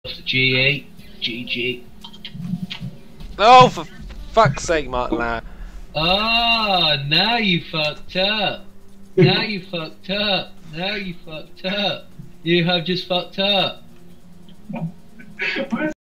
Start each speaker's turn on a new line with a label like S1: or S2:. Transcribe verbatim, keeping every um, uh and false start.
S1: G eight, G G.
S2: Oh, for fuck's sake, Martin Lau.
S1: Oh, now you fucked up. Now you fucked up. Now you fucked up. You have just fucked up.